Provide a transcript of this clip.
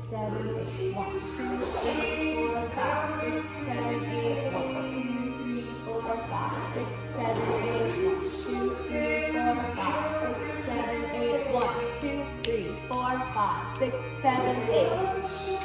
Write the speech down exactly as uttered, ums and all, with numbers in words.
seven, eight. One, two, three, four, five, six, seven, eight. One, two, three, four, five, six, seven, eight. One, two, three, four, five, six, seven, eight. One, two, three, four, five, six, seven, eight.